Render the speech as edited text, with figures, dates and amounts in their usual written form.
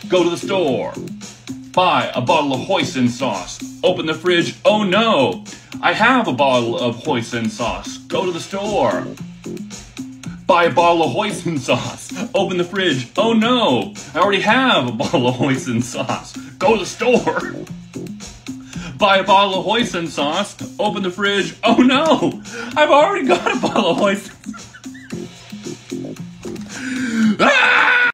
Go to the store. Buy a bottle of hoisin sauce. Open the fridge. Oh no! I have a bottle of hoisin sauce. Go to the store. Buy a bottle of hoisin sauce. Open the fridge. Oh no! I already have a bottle of hoisin sauce. Go to the store. Buy a bottle of hoisin sauce. Open the fridge. Oh no! I've already got a bottle of hoisin sauce. Ah!